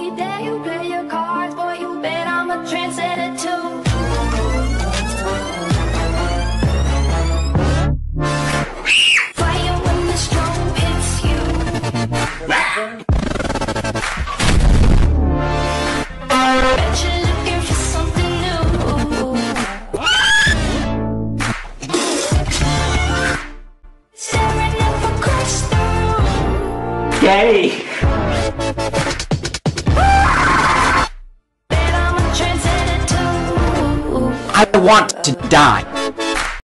you dare, you play your cards, boy, you bet I'm a trendsetter too. Fire when the strobe hits you. Bet you're looking for something new. Staring up across the room. Gay! Bet I'm a trendsetter too. I want to die.